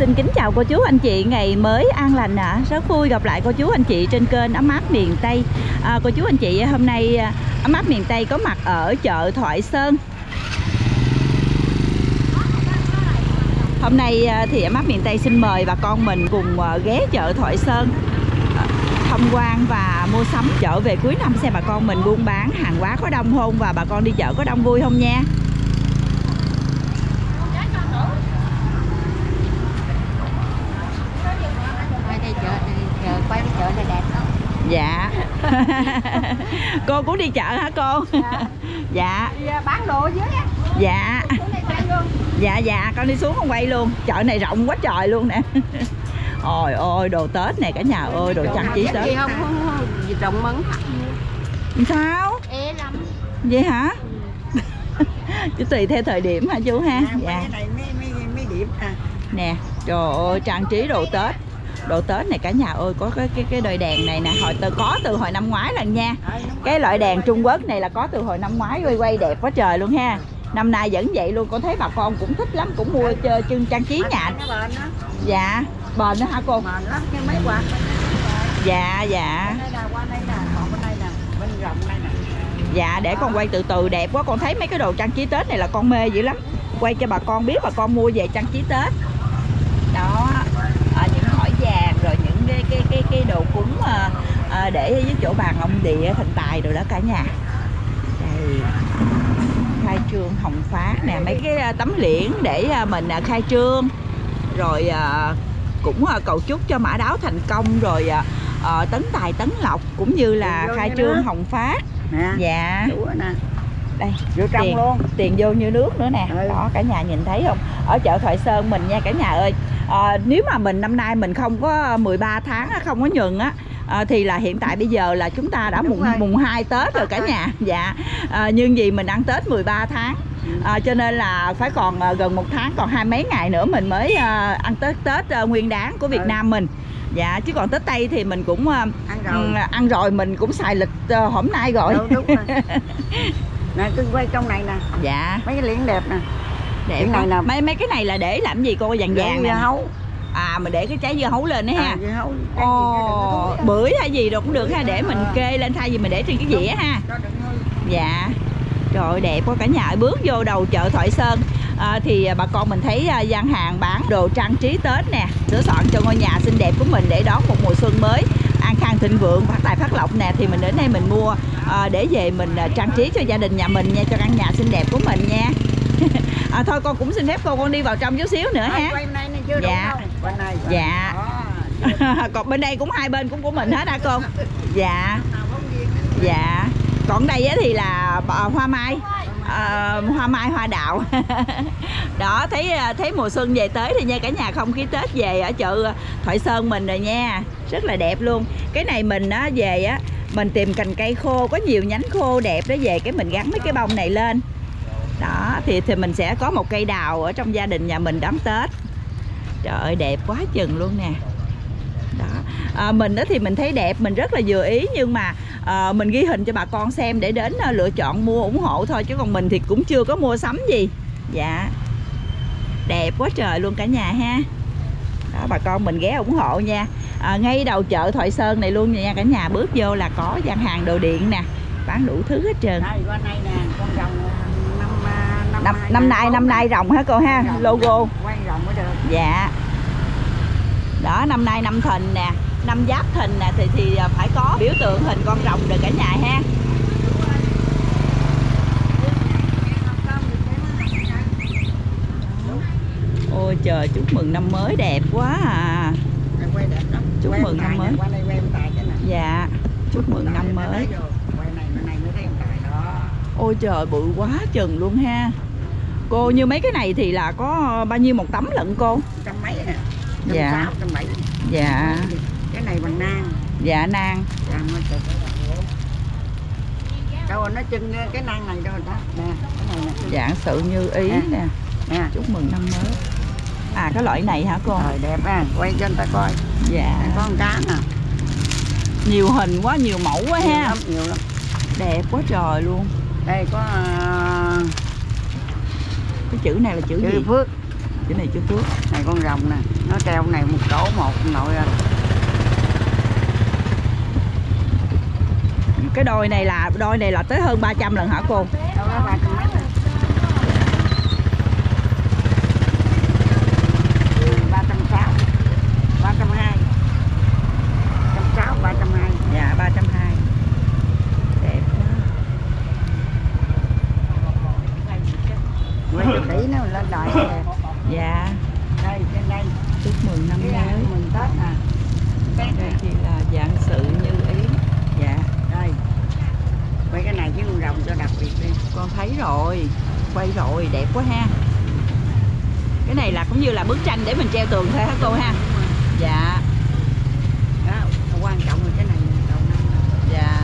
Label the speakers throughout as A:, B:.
A: Xin kính chào cô chú anh chị ngày mới an lành ạ. Rất vui gặp lại cô chú anh chị trên kênh Ấm Áp Miền Tây. Cô chú anh chị, hôm nay Ấm Áp Miền Tây có mặt ở chợ Thoại Sơn. Hôm nay thì Ấm Áp Miền Tây xin mời bà con mình cùng ghé chợ Thoại Sơn tham quan và mua sắm. Chợ về cuối năm xem bà con mình buôn bán hàng hóa có đông không và bà con đi chợ có đông vui không nha.
B: Quay đi chợ này đẹp không?
A: Dạ. Cô cũng đi chợ hả cô? Dạ.
B: Dạ. Bán đồ dưới á.
A: Dạ. Dạ con đi xuống không quay luôn. Chợ này rộng quá trời luôn nè. Ôi ôi đồ Tết nè cả nhà ơi, đồ trang trí Tết.
B: Không rộng mấn.
A: Sao?
B: Ê lắm.
A: Vậy hả? Chứ tùy theo thời điểm hả chú ha? Dạ.
B: Cái này mấy điểm à.
A: Nè, trời ơi trang trí đồ Tết. Đồ Tết này cả nhà ơi, có cái đôi đèn này nè, có từ hồi năm ngoái lần nha. Cái loại đèn Trung Quốc này là có từ hồi năm ngoái, quay đẹp quá trời luôn ha. Năm nay vẫn vậy luôn, con thấy bà con cũng thích lắm, cũng mua chân trang trí nhà. Dạ, bền đó hả cô?
B: Bền lắm, cái mấy quạt.
A: Dạ dạ.
B: Qua đây nè, còn bên đây nè, bên rộng đây nè.
A: Dạ, để con quay từ từ, đẹp quá. Con thấy mấy cái đồ trang trí Tết này là con mê dữ lắm. Quay cho bà con biết bà con mua về trang trí Tết. Đó, những hỏi vàng rồi những cái đồ cúng để với chỗ bàn ông địa thần tài rồi đó cả nhà. Đây, khai trương hồng phát nè, mấy cái tấm liễn để mình khai trương. Rồi cũng cầu chúc cho mã đáo thành công, rồi tấn tài tấn lộc cũng như là khai trương hồng phát.
B: Nè.
A: Dạ.
B: Nè.
A: Đây,
B: vô trong
A: tiền,
B: luôn.
A: Tiền vô như nước nữa nè. Đó cả nhà nhìn thấy không? Ở chợ Thoại Sơn mình nha cả nhà ơi. Nếu mà mình năm nay mình không có 13 tháng không có nhừng á, thì là hiện tại bây giờ là chúng ta đã mùng 2 Tết rồi cả nhà. Dạ. Nhưng vì mình ăn Tết 13 tháng, cho nên là phải còn gần 1 tháng, còn 20 mấy ngày nữa mình mới ăn Tết Nguyên Đán của Việt Nam mình. Dạ, chứ còn Tết Tây thì mình cũng ăn rồi mình cũng xài lịch hôm nay rồi.
B: Đúng rồi. Nè, cứ quay trong này nè.
A: Dạ.
B: Mấy cái liễn đẹp nè.
A: Đẹp này nè. Mấy cái này là để làm gì cô? Vàng vàng nè.
B: Dưa hấu.
A: À, mình để cái trái dưa hấu lên đấy ha.
B: Dưa hấu.
A: Bưởi hay gì đâu cũng được ha, để mình kê lên thay vì mình để trên cái dĩa ha. Dạ. Trời ơi, đẹp quá cả nhà ơi. Bước vô đầu chợ Thoại Sơn thì bà con mình thấy gian hàng bán đồ trang trí Tết nè, sửa soạn cho ngôi nhà xinh đẹp của mình để đón một mùa xuân mới an khang thịnh vượng, phát tài phát lộc nè. Thì mình đến đây mình mua để về mình trang trí cho gia đình nhà mình nha, cho căn nhà xinh đẹp của mình nha. Thôi con cũng xin phép con đi vào trong chút xíu nữa ha. Dạ.
B: Bên này.
A: Dạ. Còn bên đây cũng hai bên cũng của mình hết hả cô? Dạ. Dạ. Còn đây thì là hoa mai. Hoa mai hoa đào. Đó, thấy mùa xuân về tới thì nha cả nhà, không khí Tết về ở chợ Thoại Sơn mình rồi nha, rất là đẹp luôn. Cái này mình về mình tìm cành cây khô có nhiều nhánh khô đẹp đó, về cái mình gắn mấy cái bông này lên. Đó thì mình sẽ có một cây đào ở trong gia đình nhà mình đón Tết. Trời ơi đẹp quá chừng luôn nè. Đó, mình thì mình thấy đẹp, mình rất là vừa ý, nhưng mà mình ghi hình cho bà con xem để đến lựa chọn mua ủng hộ thôi, chứ còn mình thì cũng chưa có mua sắm gì. Dạ. Đẹp quá trời luôn cả nhà ha. Đó, bà con mình ghé ủng hộ nha. Ngay đầu chợ Thoại Sơn này luôn nha cả nhà, bước vô là có gian hàng đồ điện nè, bán đủ thứ hết trơn.
B: Đây, qua đây nè, con rồng
A: năm nay rồng hả cô ha? Logo
B: quay rồng mới được.
A: Dạ. Đó, năm nay năm Thìn nè, năm Giáp Thìn nè, thì phải có biểu tượng hình con rồng được cả nhà ha. Ôi trời, chúc mừng năm mới đẹp quá à. Chúc mừng năm mới. Dạ, chúc mừng năm mới. Ôi trời, bự quá chừng luôn ha. Cô, như mấy cái này thì là có bao nhiêu một tấm lận cô?
B: 100 mấy nè.
A: Dạ.
B: 170.
A: Dạ.
B: Cái này bằng nang.
A: Dạ, nang.
B: Đâu nó chưng cái nang này đâu đó. Nè, cái này nè.
A: Dạng sự như ý nè.
B: Nè.
A: Chúc mừng năm mới. À, cái loại này hả cô?
B: Rồi đẹp ha, quay cho người ta coi.
A: Dạ.
B: Có con cá nè.
A: Nhiều hình quá, nhiều mẫu quá ha.
B: Nhiều lắm.
A: Đẹp quá trời luôn.
B: Đây có
A: cái chữ này là chữ gì?
B: Phước.
A: Cái này chú Phước.
B: Này con rồng nè, nó treo này một chỗ một nội à.
A: Cái đôi này là tới hơn 300 lần hả cô?
B: Đâu đó 300 mấy rồi. 360, 320, 360, 320.
A: Dạ 320. Đẹp quá.
B: Mấy tỷ nó lên đài nè.
A: Dạ.
B: Đây trên đây.
A: Chúc mừng năm mới.
B: Mừng Tết nè.
A: Đây thì là dạng sự như ý. Dạ.
B: Đây. Quay cái này chứ con rồng cho đặc biệt đi.
A: Con thấy rồi. Quay rồi, đẹp quá ha. Cái này là cũng như là bức tranh để mình treo tường thôi hả cô ha? Dạ.
B: Đó, quan trọng là cái này đầu năm.
A: Dạ.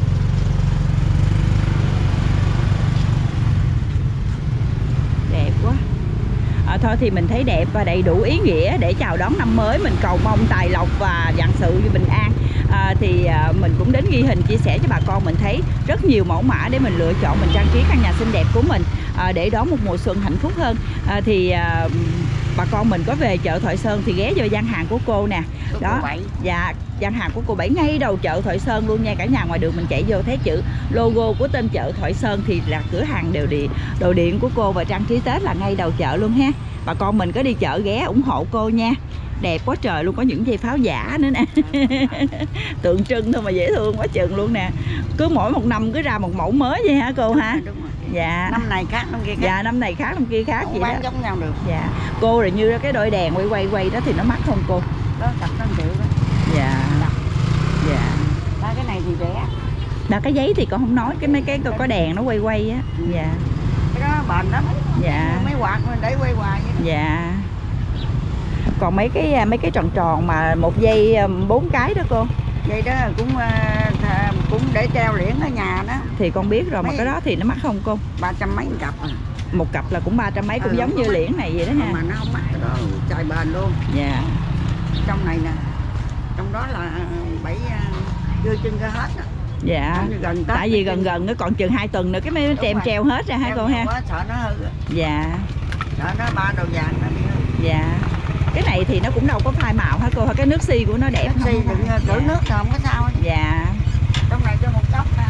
A: Đẹp quá. Thôi thì mình thấy đẹp và đầy đủ ý nghĩa để chào đón năm mới. Mình cầu mong tài lộc và vạn sự bình an. Mình cũng đến ghi hình chia sẻ cho bà con mình thấy rất nhiều mẫu mã để mình lựa chọn, mình trang trí căn nhà xinh đẹp của mình để đón một mùa xuân hạnh phúc hơn. Bà con mình có về chợ Thoại Sơn thì ghé vào gian hàng của cô nè. Đó. Dạ, gian hàng của cô Bảy ngay đầu chợ Thoại Sơn luôn nha cả nhà. Ngoài đường mình chạy vô thấy chữ logo của tên chợ Thoại Sơn thì là cửa hàng đồ điện của cô và trang trí Tết là ngay đầu chợ luôn ha. Bà con mình có đi chợ ghé ủng hộ cô nha. Đẹp quá trời luôn, có những dây pháo giả nữa nè. Tượng trưng thôi mà dễ thương quá chừng luôn nè. Cứ mỗi một năm cứ ra một mẫu mới vậy hả cô ha?
B: Đúng rồi.
A: Dạ.
B: Năm này khác năm kia khác.
A: Dạ, năm này khác năm kia khác vậy
B: bán
A: đó.
B: giống nhau được.
A: Dạ. Cô rồi như cái đôi đèn quay đó thì nó mắc không cô?
B: Đó cặp 5 triệu đó.
A: Dạ. Dạ.
B: Đó cái này thì rẻ.
A: Đó cái giấy thì con không nói, cái mấy cái có đèn nó quay á. Dạ.
B: Cái đó bền lắm.
A: Dạ.
B: Mấy quạt mình để quay hoài vậy.
A: Dạ. Còn mấy cái tròn tròn mà một dây 4 cái đó cô.
B: Dây đó cũng để treo liễn ở nhà đó.
A: Thì con biết rồi, mà cái đó thì nó mắc không cô?
B: 300 mấy cặp à.
A: Một cặp là cũng 300 mấy, cũng giống như liễn này vậy đó ha.
B: Mà nó không mắc, cái đó trời bền luôn.
A: Dạ.
B: Trong này nè, trong đó là 7 chưa chân ra hết nè.
A: Dạ. Tại vì gần nó còn chừng 2 tuần nữa cái mấy treo hết ra hả cô ha?
B: Quá, sợ nó hư.
A: Dạ.
B: Sợ nó 3 đầu vàng nó đi hư.
A: Dạ. Cái này thì nó cũng đâu có phai màu hả cô? Cái nước xi của nó đẹp
B: không? Xi đừng cử nước thì không có sao hết.
A: Dạ.
B: Trong này cho một cốc nè.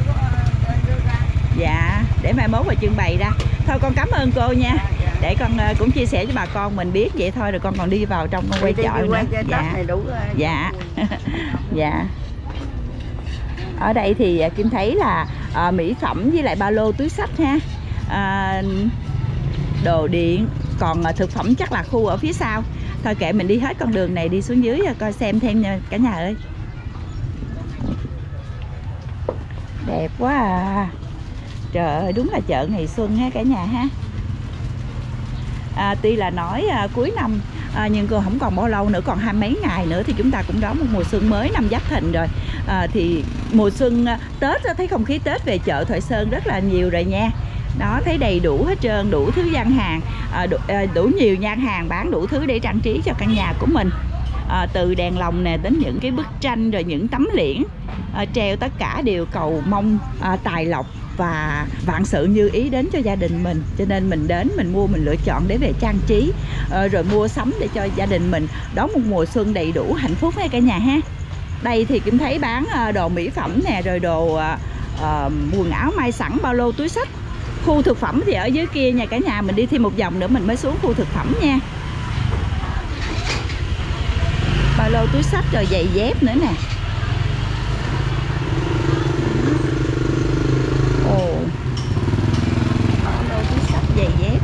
A: Dạ, để mai mốt và trưng bày ra. Thôi con cảm ơn cô nha. Để con cũng chia sẻ cho bà con mình biết vậy thôi, rồi con còn đi vào trong con quay chợ nữa. Dạ. Dạ. Dạ. Ở đây thì Kim thấy là mỹ phẩm với lại ba lô túi xách ha. Đồ điện, còn thực phẩm chắc là khu ở phía sau. Thôi kệ mình đi hết con đường này đi xuống dưới coi xem thêm nha cả nhà ơi. Đẹp quá à. Trời ơi, đúng là chợ ngày xuân ha cả nhà ha. Tuy là nói cuối năm nhưng cô không còn bao lâu nữa, còn 20 mấy ngày nữa thì chúng ta cũng đón một mùa xuân mới năm Giáp Thìn rồi. Thì mùa xuân Tết thấy không khí Tết về chợ Thoại Sơn rất là nhiều rồi nha. Đó, thấy đầy đủ hết trơn, đủ thứ gian hàng, đủ nhiều gian hàng bán đủ thứ để trang trí cho căn nhà của mình. Từ đèn lồng nè đến những cái bức tranh rồi những tấm liễn treo, tất cả đều cầu mong tài lộc và vạn sự như ý đến cho gia đình mình. Cho nên mình đến mình mua, mình lựa chọn để về trang trí rồi mua sắm để cho gia đình mình đón một mùa xuân đầy đủ hạnh phúc hay cả nhà ha. Đây thì Kim thấy bán đồ mỹ phẩm nè, rồi đồ quần áo may sẵn, ba lô túi xách. Khu thực phẩm thì ở dưới kia nha cả nhà, mình đi thêm một vòng nữa mình mới xuống khu thực phẩm nha. Ba lô túi xách rồi giày dép nữa nè. Ồ, ba lô túi xách giày dép.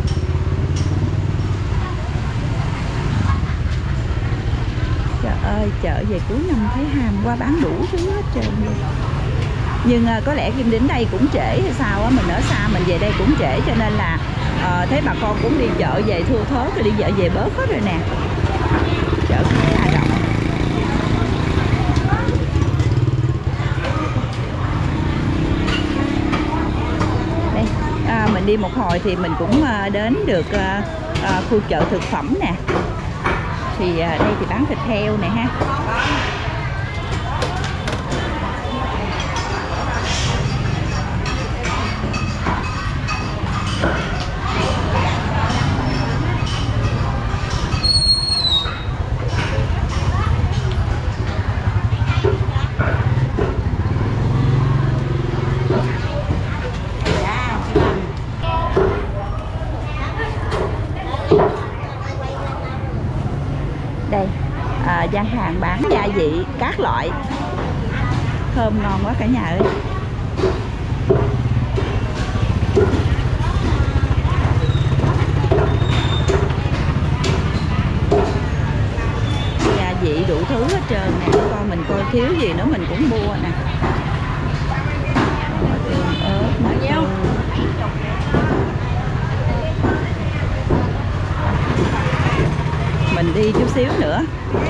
A: Trời ơi, chợ về cuối năm thấy ham qua bán đủ thứ hết trơn luôn. Nhưng có lẽ Kim đến đây cũng trễ hay sao á, mình ở xa mình về đây cũng trễ, cho nên là thấy bà con cũng đi chợ về thưa thớt rồi, đi chợ về bớt hết rồi nè. Chợ khá là rộng. Đây, mình đi một hồi thì mình cũng đến được khu chợ thực phẩm nè. Thì đây thì bán thịt heo nè ha. gian hàng bán gia vị các loại, thơm ngon quá cả nhà ơi. Gia vị đủ thứ hết trơn nè, coi mình coi thiếu gì nữa mình cũng mua nè. Tương ớt bao nhiêu? Mình đi chút xíu nữa.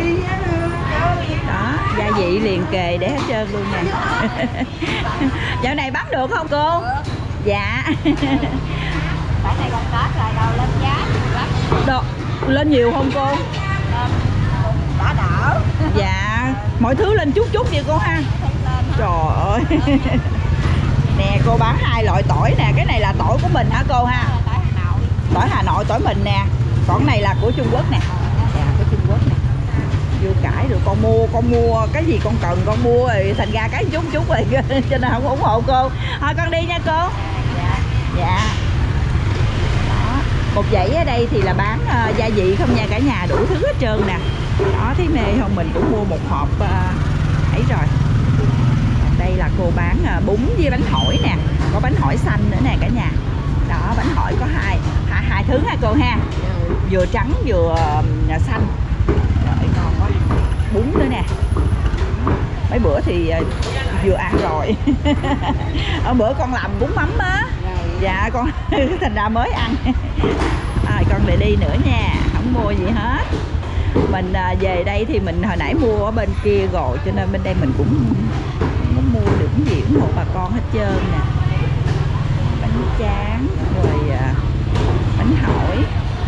A: Đó, gia vị liền kề để hết trơn luôn nè. Dạo này bán được không cô? Dạ.
C: Tại này còn Tết rồi đâu lên giá
A: Đồ, lên nhiều không cô?
C: đã đỡ.
A: Dạ, mọi thứ lên chút chút vậy cô ha. Trời ơi. Nè cô bán 2 loại tỏi nè, cái này là tỏi của mình hả cô ha? Tỏi Hà Nội, tỏi mình nè. Còn này là của Trung Quốc nè. Dạ, của Trung Quốc nè. Dưa cải rồi con mua cái gì con cần con mua rồi thành ra cái chút rồi cho nên không ủng hộ cô. Thôi con đi nha cô. Dạ. Đó. Một dãy ở đây thì là bán gia vị không nha cả nhà, đủ thứ hết trơn nè. Đó, thấy mê không, mình cũng mua một hộp ấy rồi. Đây là cô bán bún với bánh hỏi nè, có bánh hỏi xanh nữa nè cả nhà. Đó, bánh hỏi có hai thứ ha cô ha, vừa trắng vừa xanh. Trời ngon quá. Bún nữa nè, mấy bữa thì vừa ăn rồi. Ở bữa con làm bún mắm á. Dạ con thành ra mới ăn. Con lại đi nữa nha, không mua gì hết. Mình về đây thì mình hồi nãy mua ở bên kia rồi, cho nên bên đây mình cũng không mua được cái gì ủng hộ bà con hết trơn nè. Bánh tráng rồi bánh hỏi.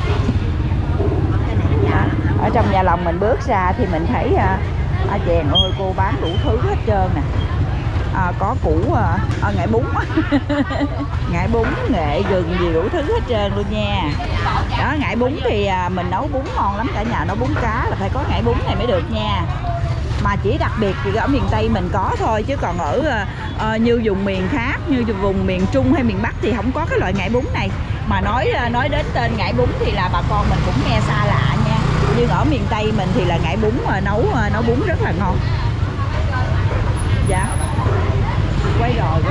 A: Ở trong nhà lòng mình bước ra thì mình thấy chèn ơi cô bán đủ thứ hết trơn nè. Có củ ngải bún. Ngải bún, nghệ gừng gì đủ thứ hết trơn luôn nha. Đó, ngải bún thì mình nấu bún ngon lắm cả nhà, nấu bún cá là phải có ngải bún này mới được nha. Mà chỉ đặc biệt thì ở miền Tây mình có thôi, chứ còn ở như vùng miền khác, như vùng miền Trung hay miền Bắc thì không có cái loại ngải bún này. Mà nói đến tên ngải bún thì là bà con mình cũng nghe xa lạ nha. Nhưng ở miền Tây mình thì là ngải bún mà nấu bún rất là ngon. Dạ. Quay rồi.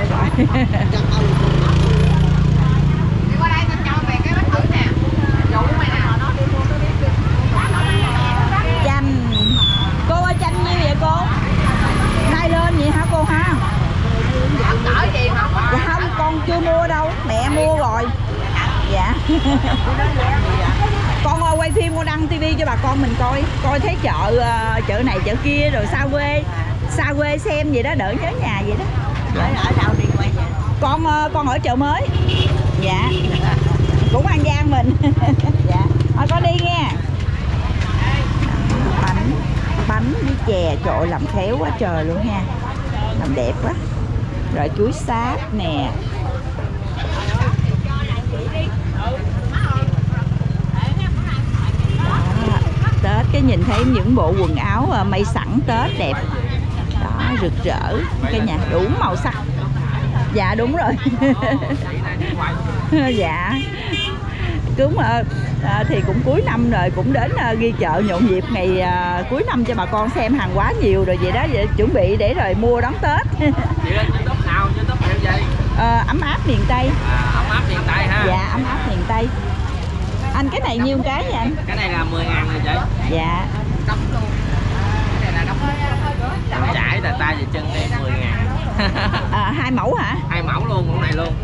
C: Qua đây mình cho về cái bánh thử nè. Dụ mày nè, nó đi mua nó đi.
A: Chanh. Cô ơi chanh nhiêu vậy cô? Nay lên vậy hả cô ha?
C: Cỡ gì mà.
A: Dạ không, con chưa mua đâu, mẹ mua rồi. Dạ. Con ơi quay phim con đăng tivi cho bà con mình coi thấy chợ này chợ kia rồi xa quê xem gì đó đỡ nhớ nhà vậy đó.
C: Ở đâu đi quay vậy?
A: Con ở chợ mới. Dạ. Cũng An Giang mình. Dạ. Thôi con đi nha. Bánh với chè, trời làm khéo quá trời luôn ha. Làm đẹp quá. Rồi chuối sáp nè. Đó, Tết cái nhìn thấy những bộ quần áo may sẵn Tết đẹp. Đó, rực rỡ cái nhà đủ màu sắc. Dạ đúng rồi. Dạ. Thì cũng cuối năm rồi, cũng đến ghi chợ nhộn nhịp ngày cuối năm cho bà con xem hàng quá nhiều rồi vậy đó, vậy chuẩn bị để rồi mua đón Tết.
D: Chị lên YouTube nào? YouTube hiệu gì?
A: Ấm áp miền Tây.
D: Ấm áp miền Tây ha.
A: Dạ, ấm áp miền Tây. Anh cái này nhiêu cái vậy anh?
D: Cái này là 10.000 rồi chị.
A: Dạ.
C: Đóng luôn. Cái này là đóng.
D: Trải là tay và chân đi 10.000.
A: 2 mẫu hả?
D: 2 mẫu luôn, mẫu này luôn.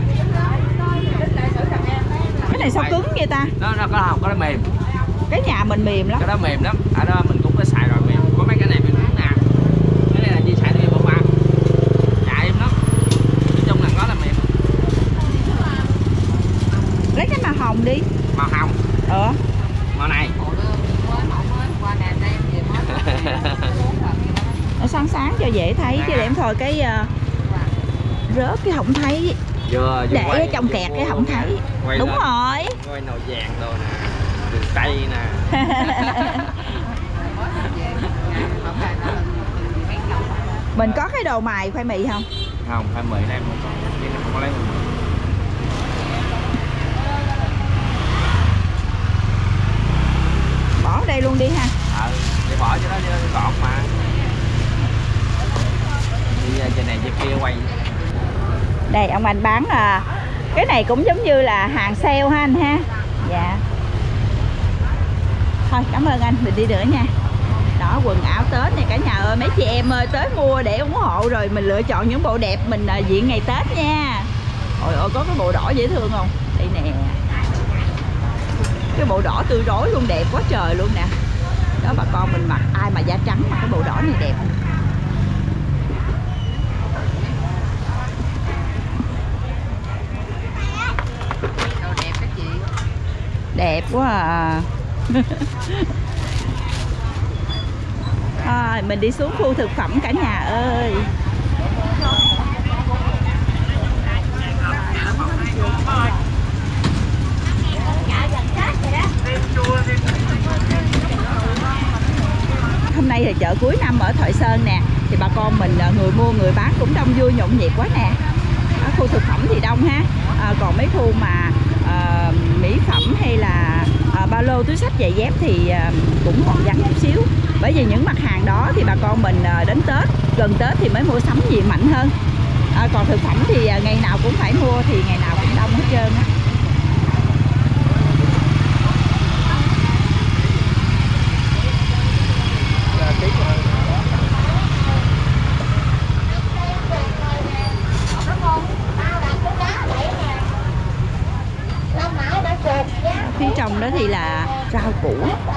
A: Cái này sao cứng vậy ta?
D: Nó có nó mềm.
A: Cái nhà mình mềm lắm.
D: Cái đó mềm lắm. Ở đó mình cũng có xài rồi mềm. Có mấy cái này mình cũng nè. Cái này là chị xài mềm không ăn. Chạy em lắm. Nói chung là có là mềm.
A: Lấy cái màu hồng đi.
D: Màu hồng. Màu này.
A: Nó sáng cho dễ thấy chứ để em thôi cái rớt cái không thấy. Để ở trong kẹt cái không thấy. Đúng rồi.
D: Coi nồi vàng đồ nè, đường tây nè.
A: Mình có cái đồ mài khoai mì không?
D: Không, khoai mì đây không có. Không có lấy.
A: Bỏ ở đây luôn đi ha.
D: Để bỏ cho nó gọn mà. Đi trên này trên kia quay.
A: Đây ông anh bán cái này cũng giống như là hàng sale ha anh ha. Dạ. Thôi cảm ơn anh, mình đi nữa nha. Đó, quần áo Tết này cả nhà ơi, mấy chị em ơi tới mua để ủng hộ rồi mình lựa chọn những bộ đẹp mình diện ngày Tết nha. Ôi ôi, có cái bộ đỏ dễ thương không? Đây nè. Cái bộ đỏ tươi rói luôn, đẹp quá trời luôn nè. Đó bà con mình mặc, ai mà da trắng mà cái bộ đỏ này đẹp.
C: Đồ đẹp đó chị.
A: Đẹp quá à. Thôi mình đi xuống khu thực phẩm cả nhà ơi. Hôm nay thì chợ cuối năm ở Thoại Sơn nè, thì bà con mình người mua người bán cũng đông vui nhộn nhịp quá nè. Ở khu thực phẩm thì đông ha, còn mấy khu mà mỹ phẩm hay là ba lô túi xách giày dép thì cũng còn vắng chút xíu. Bởi vì những mặt hàng đó thì bà con mình đến Tết, gần Tết thì mới mua sắm gì mạnh hơn. Còn thực phẩm thì ngày nào cũng phải mua, thì ngày nào cũng đông hết trơn á. Phía trong đó thì là rau củ.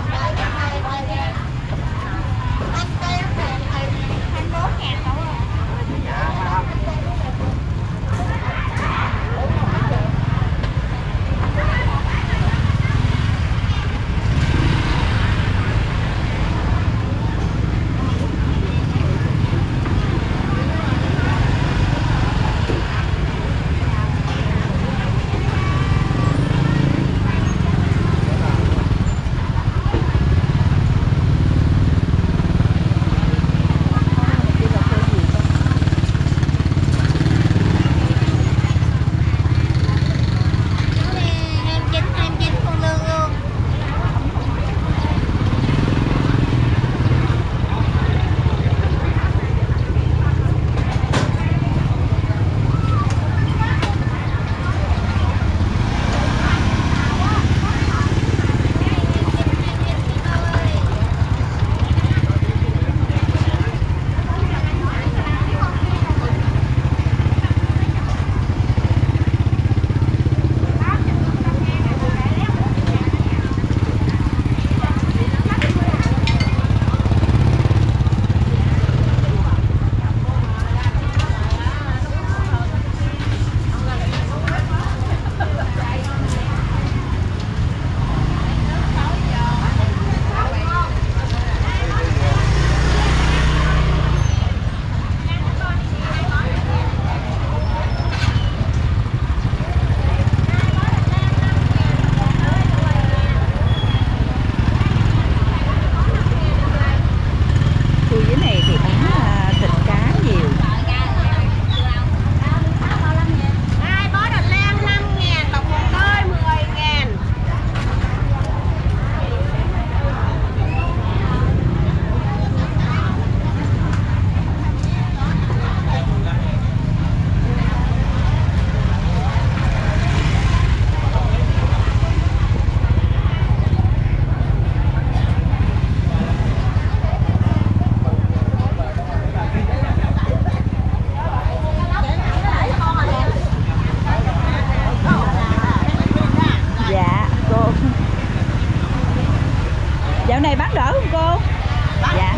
A: Dạo này bán đỡ không cô? Dạ.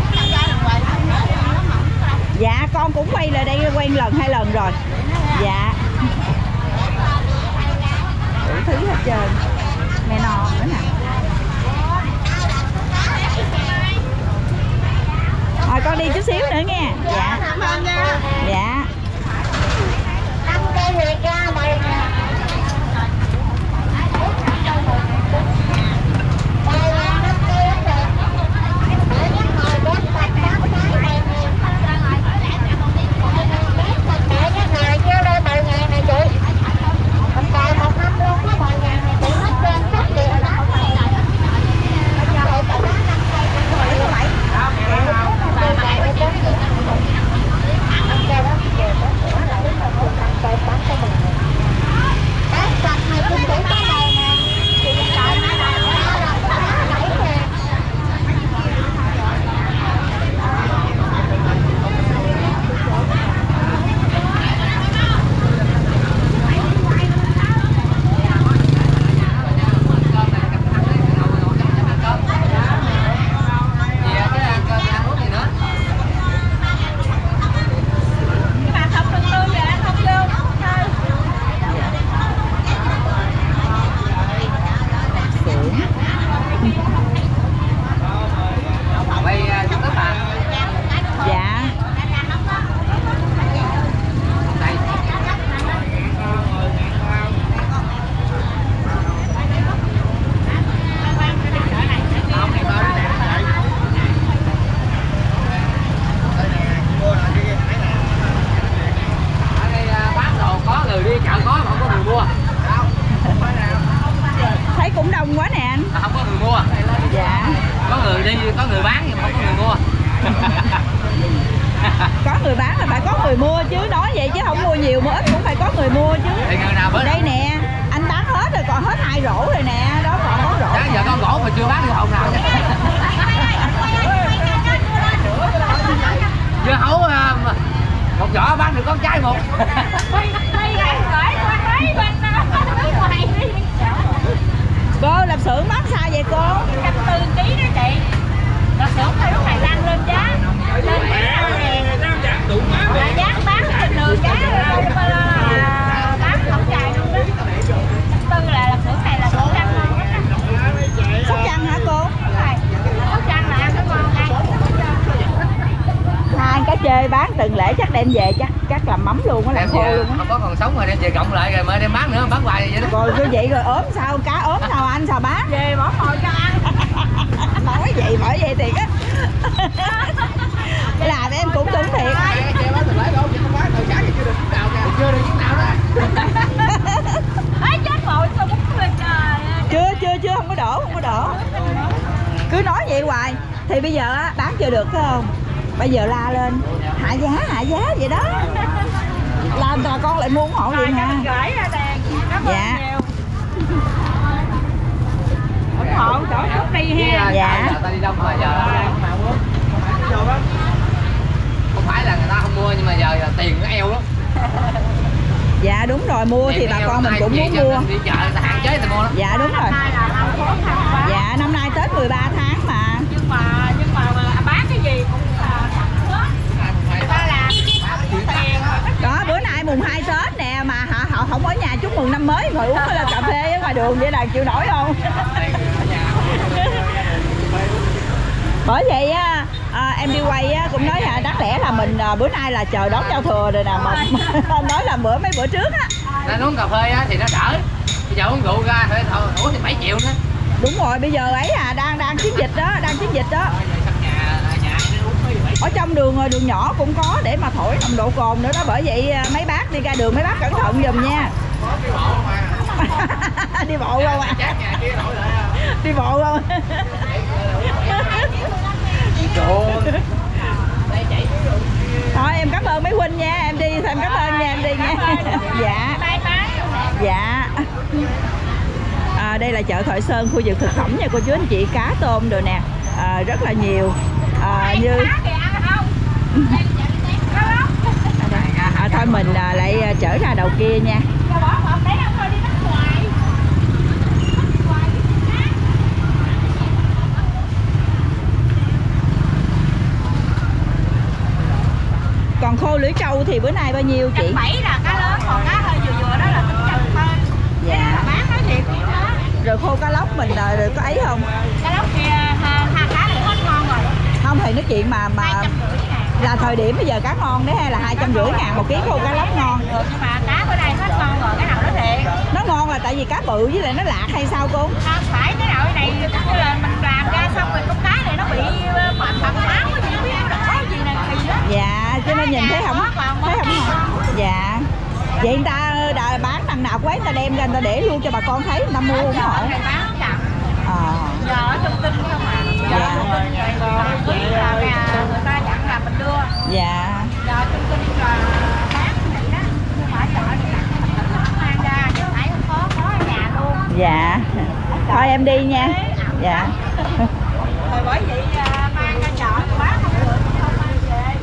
A: Dạ con cũng quay lại đây quen lần 2 lần rồi. Dạ. Đủ thứ hết trơn. Mè non nữa nè. Rồi con đi chút xíu nữa nha. Dạ. Dạ. người mua chứ.
D: Thì người nào bớt.
A: Đây nè, anh bán hết rồi, còn hết 2 rổ rồi nè, đó còn có rổ.
D: Giờ con rổ mà chưa bán được hồn nào. Dưa hấu một giỏ bán được con trái một.
A: Cô làm xưởng bán sao vậy cô?
C: 140 kg đó chị. Là xưởng này lúc này tăng lên giá. Lên giá bán nửa giá rồi bán không chạy luôn đó. Tư là xưởng này là Sóc Trăng ngon lắm đó.
A: Sóc Trăng hả cô?
C: Sóc Trăng là ăn nó ngon đây.
A: Hai cá chê bán từng lễ chắc đem về chắc làm mắm luôn á, làm khô luôn á.
D: Không có còn sống rồi đem về cộng lại rồi mới đem bán nữa, bán hoài vậy đó.
A: Rồi như vậy rồi ốm sao, cá ốm sao anh sao bán?
C: Về bỏ hồi cho ăn.
A: Nói vậy bởi vậy thiệt á. Làm em cũng đúng thiệt.
D: Chưa được chiếc nào đó.
C: Ê chết rồi, sao bút lên trời.
A: Chưa không có đổ. Cứ nói vậy hoài thì bây giờ á bán chưa được phải không? Bây giờ la lên hạ giá vậy đó. Làm bà con lại mua ủng hộ liền ha.
C: Gửi ra đèn.
A: Dạ.
C: Ủng hộ chỗ chút đi ha.
A: Dạ.
D: Ta đi đông mà giờ. Không phải là người ta không mua nhưng mà giờ tiền nó eo lắm.
A: Dạ đúng rồi, mua thì bà con mình cũng muốn mua.
D: Đi chợ người ta hạn chế thì mua lắm.
A: Dạ đúng rồi. Dạ năm nay Tết 13 tháng mà.
C: Nhưng mà bán cái gì cũng
A: Đó bữa nay mùng 2 Tết nè mà họ không ở nhà chúc mừng năm mới phải uống cái ly cà phê ở ngoài đường vậy là chịu nổi không? Bởi vậy á em đi quay á cũng nói là đáng lẽ là mình bữa nay là chờ đón giao thừa rồi nè mà nói là mấy bữa trước á.
D: Nên uống cà phê á thì nó đỡ. Bây giờ uống rượu ra phải uống thì 7 triệu nữa.
A: Đúng rồi, bây giờ ấy đang chiến dịch đó, Ở trong đường nhỏ cũng có để mà thổi nồng độ cồn nữa đó, bởi vậy mấy bác đi ra đường mấy bác cẩn thận giùm nha. Đi bộ không à? Đi bộ không? Thôi em cảm ơn mấy huynh nha, em đi em cảm ơn nha, em đi nha. Dạ. Dạ. Đây là chợ Thoại Sơn, khu vực thực phẩm nha cô chú anh chị, cá tôm đồ nè, rất là nhiều. Như thôi mình lại trở ra đầu kia nha. Còn khô lưỡi trâu thì bữa nay bao nhiêu chị?
C: 170 là cá lớn, còn cá hơi vừa đó là 100 thôi.
A: Dạ.
C: Bán nói thiệt đó.
A: Rồi khô cá lóc mình được có ấy không?
C: Cá lóc kia ha cá này hết ngon rồi.
A: Không thì nói chuyện mà
C: 250 ngàn.
A: là thời điểm bây giờ cá ngon đấy hay là 250 ngàn một ký khô cá lóc ngon?
C: Được nhưng mà cá bữa nay hết ngon rồi, cái nào nó thiệt.
A: Nó ngon là tại vì cá bự với lại nó lạc hay sao cô?
C: Không phải cái nào này như là mình làm ra xong rồi con cá này nó bị phần máu gì biết đỏ gì này kỳ lắm.
A: Dạ cho nên nhìn thấy không ngon. Dạ. Vậy người ta bán đằng nào quán người ta đem ra người ta để luôn cho bà con thấy người ta mua ủng hộ.
C: Bán chậm. Giờ ở trung tâm không à.
A: Dạ.
C: Người ta dặn là mình đưa.
A: Dạ.
C: Giờ trung tâm là bán này đó. Nhưng mà ở chợ thì mình mang ra chứ phải không có ở nhà luôn.
A: Dạ. Thôi em đi nha. Dạ.
C: Rồi bởi vậy mang ra chợ bán không được không mang về.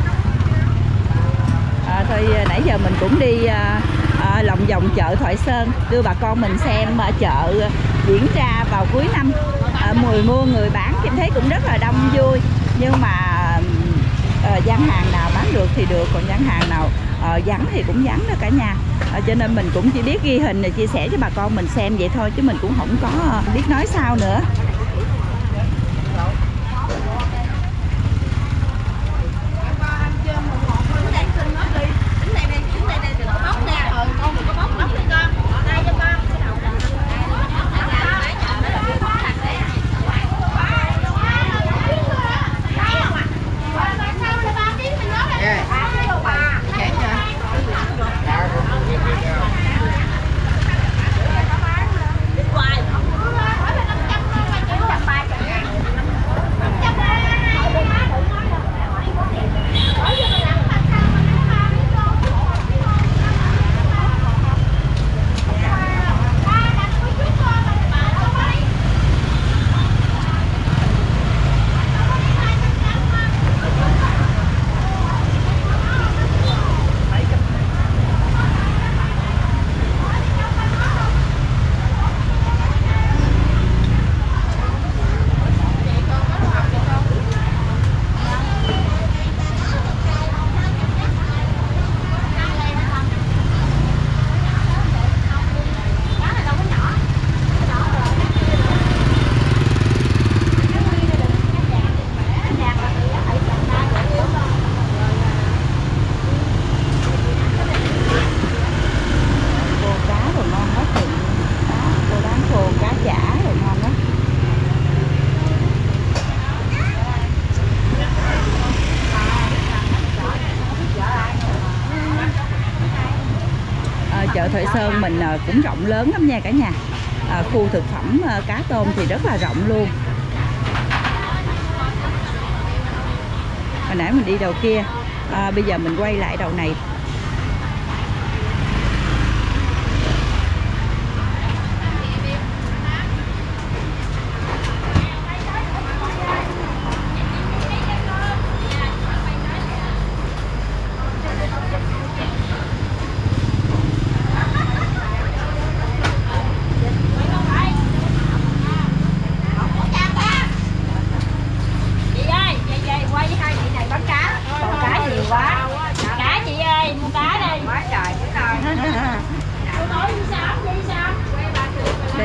A: Thôi nãy giờ mình cũng đi lòng vòng chợ Thoại Sơn đưa bà con mình xem chợ diễn ra vào cuối năm, người mua người bán em thấy cũng rất là đông vui, nhưng mà gian hàng nào bán được thì được, còn gian hàng nào vắng thì cũng vắng đó cả nhà. Cho nên mình cũng chỉ biết ghi hình và chia sẻ cho bà con mình xem vậy thôi chứ mình cũng không có biết nói sao nữa. chợ Thoại Sơn mình cũng rộng lớn lắm nha cả nhà. Khu thực phẩm cá tôm thì rất là rộng luôn. Hồi nãy mình đi đầu kia, bây giờ mình quay lại đầu này. Đây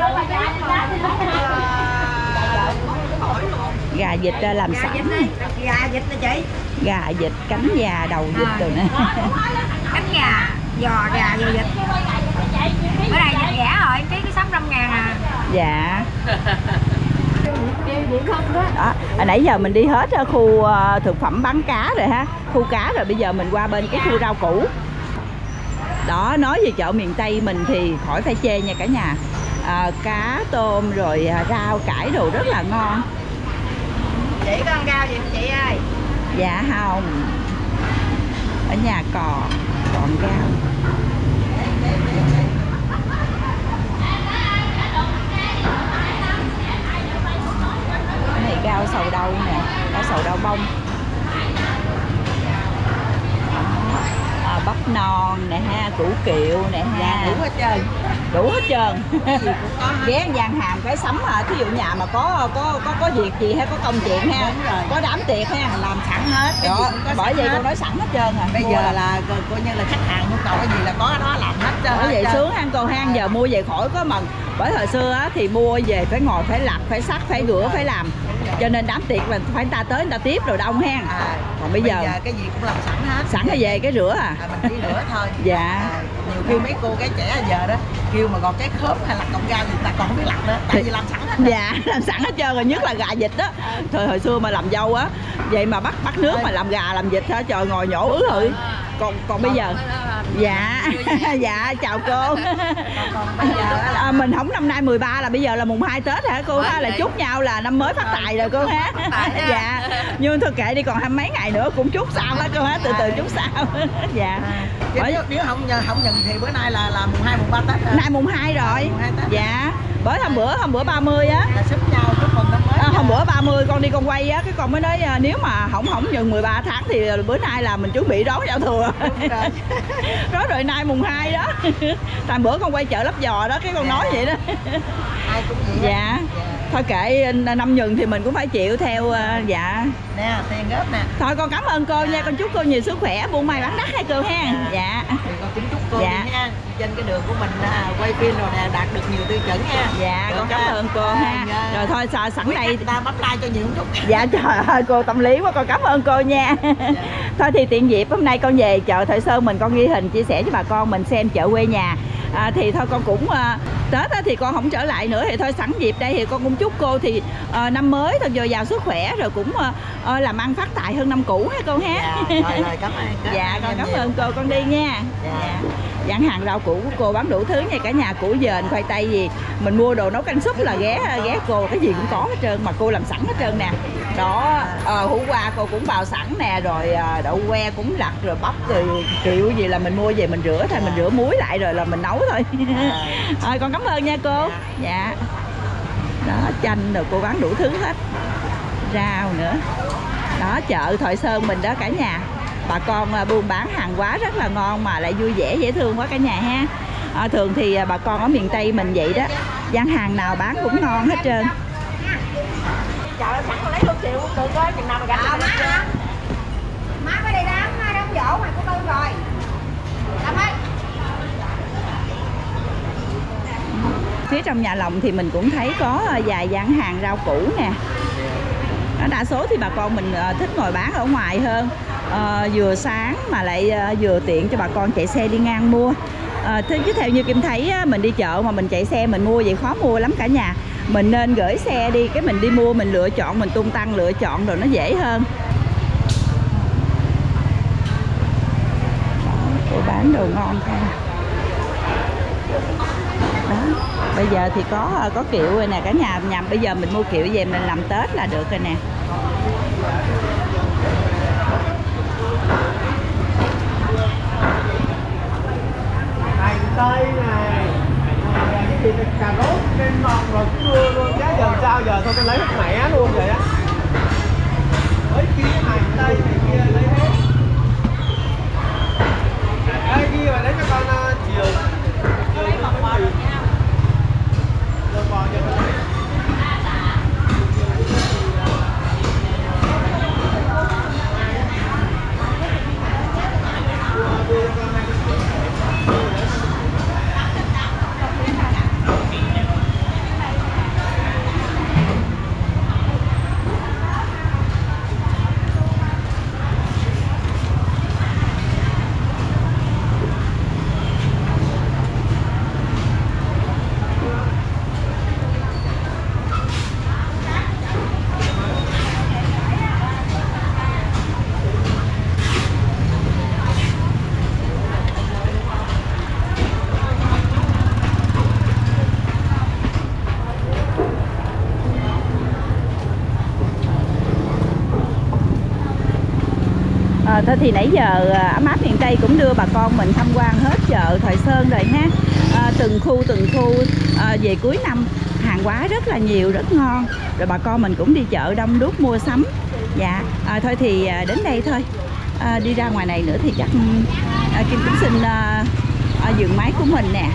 A: gà vịt làm sẵn.
C: Gà vịt nè chị.
A: Gà vịt, cánh gà, đầu vịt rồi nè.
C: Cánh gà, giò gà, giò vịt. Ở đây giá rẻ rồi, cái 600.000 à.
A: Dạ. Đó, nãy giờ mình đi hết khu thực phẩm bán cá rồi ha, khu cá rồi, bây giờ mình qua bên cái khu rau củ. Đó, nói về chợ miền Tây mình thì khỏi phải chê nha cả nhà. Cá, tôm rồi rau, cải đồ rất là ngon.
C: Chị có ăn rau gì không chị ơi?
A: Dạ không. Ở nhà còn rau. Cái này rau sầu đâu nè, rau sầu đau bông. Bắp non nè ha, củ kiệu nè ha.
B: Đủ hết trơn.
A: Đủ hết trơn. Ghé gian hàng cái sắm thí dụ nhà mà có việc gì hay có công chuyện ha, có đám tiệc ha,
B: làm sẵn hết.
A: Đó, bởi vậy con nói sẵn hết trơn à.
B: Bây giờ là coi như là khách hàng nhu cầu cái gì là có đó làm hết trơn.
A: Bởi vậy sướng ăn cô hang, giờ mua về khỏi có mần. Bởi hồi xưa thì mua về phải ngồi, phải lặt, phải sắc, phải rửa, phải làm. Cho nên đám tiệc là phải người ta tới người ta tiếp rồi đông hen. Còn bây giờ
B: cái gì cũng làm sẵn hết.
A: Sẵn rồi về cái rửa
B: mình chỉ rửa thôi.
A: Dạ.
B: Nhiều khi mấy cô gái trẻ giờ đó kêu mà gọt cái khớp hay là cọng rau thì người ta còn không biết lặt nữa, tại vì làm sẵn hết.
A: Dạ, làm sẵn hết trơn rồi, nhất là gà vịt đó. Hồi xưa mà làm dâu á, vậy mà bắt nước mà làm gà làm vịt hả, trời ngồi nhổ ứ hự. Còn bây giờ dạ dạ chào cô.
B: Còn bây giờ
A: mình không năm nay 13 là bây giờ là mùng 2 Tết hả cô ha, là chúc nhau là năm mới phát tài rồi cô ha. Dạ, nhưng thôi kệ đi, còn 20 mấy ngày nữa cũng chúc sao đó cô ha, từ từ chúc sao. Dạ.
B: Nếu không nhận thì bữa nay là mùng 2 mùng 3 Tết rồi.
A: Nay mùng 2 rồi. Dạ. Bởi hôm bữa 30 á.
B: Là xúm nhau chúc mừng năm mới.
A: Hôm bữa 30 con đi con quay á, cái con mới nói nếu mà không nhận 13 tháng thì bữa nay là mình chuẩn bị đón giao thừa. Đó rồi nay mùng 2 đó. Tại bữa con quay chợ Lấp Vò đó, cái con nói vậy đó.
B: Ai cũng vậy.
A: Dạ. Thôi kệ, năm nhừng thì mình cũng phải chịu theo. Dạ.
B: Nè, tiền góp nè.
A: Thôi con cảm ơn cô nha, con chúc cô nhiều sức khỏe, buôn may bán đắt hay cô ha. Dạ.
B: Thì con kính chúc cô nha, trên cái đường của mình quay phim rồi nè, đạt được nhiều tiêu chuẩn nha.
A: Dạ, con cảm ơn cô ha. Rồi thôi sẵn đây
B: ta bấm like cho nhiều chút.
A: Dạ trời ơi, cô tâm lý quá, con cảm ơn cô nha. Thôi thì tiện dịp hôm nay con về chợ Thoại Sơn mình, con ghi hình chia sẻ cho bà con mình xem chợ quê nhà. Thì thôi con cũng Tết thì con không trở lại nữa, thì thôi sẵn dịp đây thì con cũng chúc cô thì năm mới thật dồi dào sức khỏe, rồi cũng làm ăn phát tài hơn năm cũ ha cô ha.
B: Rồi cảm ơn.
A: Dạ con cảm ơn cô, con đi nha. Dạ. Gian hàng rau củ của cô bán đủ thứ nha cả nhà, củ dền, khoai tây gì mình mua đồ nấu canh súp là ghé cô, cái gì cũng có hết trơn mà cô làm sẵn hết trơn nè. Đó, hủ qua cô cũng bào sẵn nè, rồi đậu que cũng lặt, rồi bắp rồi kiệu gì là mình mua về mình rửa thôi, mình rửa muối lại rồi là mình nấu thôi. Rồi con cảm ơn nha cô. Dạ. Đó, chanh rồi cô bán đủ thứ hết, rau nữa. Đó, chợ Thoại Sơn mình đó cả nhà, bà con buôn bán hàng hóa rất là ngon mà lại vui vẻ dễ thương quá cả nhà ha. Thường thì bà con ở miền Tây mình vậy đó, gian hàng nào bán cũng ngon hết trơn.
C: Trời ơi, sẵn con lấy luôn triệu cũng được á, chừng nào mà gặp má hả? Má có đi đám dỗ mày của Tư rồi. Làm ơi.
A: Phía trong nhà lòng thì mình cũng thấy có vài gian hàng rau củ nè. Đa số thì bà con mình thích ngồi bán ở ngoài hơn, vừa sáng mà lại vừa tiện cho bà con chạy xe đi ngang mua. Chứ theo như Kim thấy mình đi chợ mà mình chạy xe mình mua vậy khó mua lắm cả nhà. Mình nên gửi xe đi, cái mình đi mua mình lựa chọn, mình tung tăng lựa chọn rồi nó dễ hơn. Cô bán đồ ngon không? Bây giờ thì có kiệu rồi nè cả nhà, bây giờ mình mua kiệu về mình làm Tết là được rồi nè.
E: Hành tây này, cái gì cà rốt trên ngọn rồi cứ đưa luôn, giá giờ sao giờ thôi tôi lấy hết mẻ luôn vậy á. Mấy ký hành tây này kia lấy hết. Đây ghi vào đấy cho con chiều. Lấy bò bò được nha. Rồi bò cho con lấy.
A: Thôi thì nãy giờ Ấm Áp Miền Tây cũng đưa bà con mình tham quan hết chợ Thoại Sơn rồi ha. Từng khu về cuối năm hàng hóa rất là nhiều, rất ngon. Rồi bà con mình cũng đi chợ đông đúc mua sắm. Dạ, thôi thì đến đây thôi. Đi ra ngoài này nữa thì chắc Kim cũng xin dừng máy của mình nè.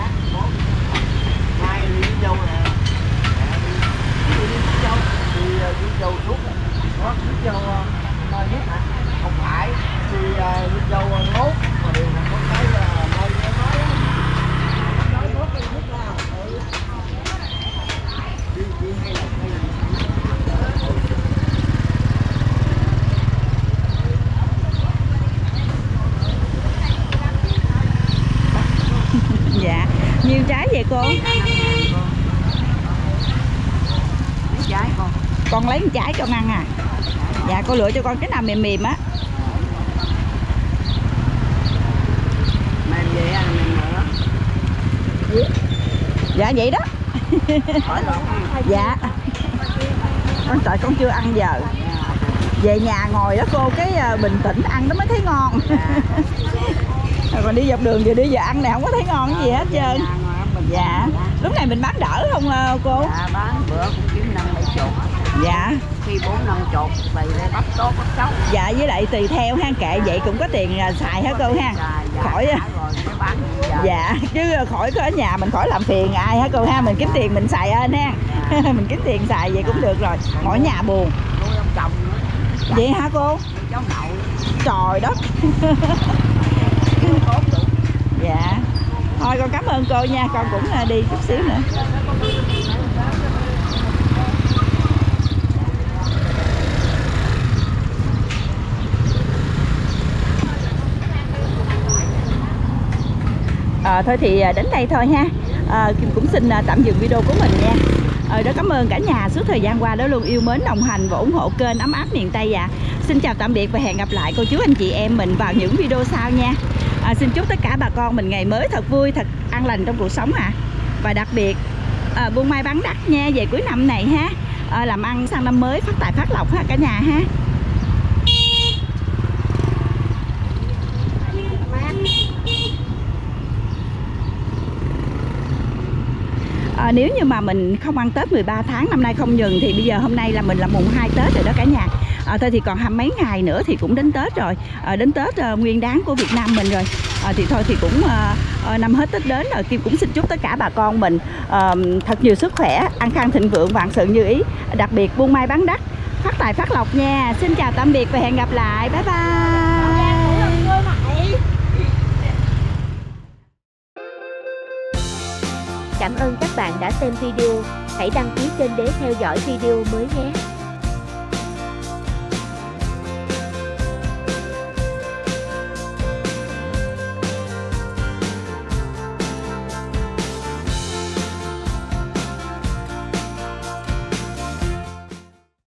E: Không phải thì đi dâu nốt mà điều này có cái là nơi nói nốt cái nước nào đi hay là
A: Dạ, nhiêu trái vậy cô?
B: Trái
A: con lấy một trái cho ăn à? Dạ, cô lựa cho con cái nào mềm mềm á.
B: mềm vậy là mềm nữa.
A: Dạ vậy đó. Dạ. Con trời con chưa ăn giờ. Về nhà ngồi đó cô cái bình tĩnh ăn nó mới thấy ngon. Còn đi dọc đường giờ ăn này không có thấy ngon cái gì hết trơn. Dạ. Lúc này mình bán đỡ không cô?
B: Dạ bán bữa cũng kiếm 5-7 chục.
A: Dạ.
B: Khi 4-5 chục tùy đây bắp tốt bắp xấu.
A: Dạ với lại tùy theo ha, kệ vậy cũng có tiền xài hả cô ha? Khỏi
B: rồi mới bán giờ.
A: Dạ, chứ khỏi có ở nhà mình khỏi làm phiền ai hả cô ha, mình kiếm tiền mình xài ơn ha. Mình kiếm tiền xài vậy cũng được rồi, ngồi nhà buồn.
B: Nuôi ông chồng nữa.
A: Vậy hả cô?
B: Cháu nậu.
A: Trời đất. Dạ. Thôi con cảm ơn cô nha, con cũng đi chút xíu nữa. Thôi thì đến đây thôi ha. Kim cũng xin tạm dừng video của mình nha. Rất cảm ơn cả nhà suốt thời gian qua đã luôn yêu mến, đồng hành và ủng hộ kênh Ấm Áp Miền Tây ạ. Xin chào tạm biệt và hẹn gặp lại cô chú anh chị em mình vào những video sau nha. Xin chúc tất cả bà con mình ngày mới thật vui, thật an lành trong cuộc sống ạ. Và đặc biệt buôn may bán đắt nha, về cuối năm này ha. Làm ăn sang năm mới phát tài phát lộc ha cả nhà ha. Nếu như mà mình không ăn Tết 13 tháng năm nay không nhừng thì bây giờ hôm nay là mình là mùng 2 Tết rồi đó cả nhà. Thôi thì còn 20 mấy ngày nữa thì cũng đến Tết rồi. Đến Tết nguyên đáng của Việt Nam mình rồi. Thì thôi thì cũng năm hết Tết đến rồi. Kim cũng xin chúc tất cả bà con mình thật nhiều sức khỏe, an khang thịnh vượng, vạn sự như ý. Đặc biệt buôn may bán đắt, phát tài phát lộc nha. Xin chào tạm biệt và hẹn gặp lại. Bye bye.
F: Cảm ơn các bạn đã xem video. Hãy đăng ký kênh để theo dõi video mới nhé.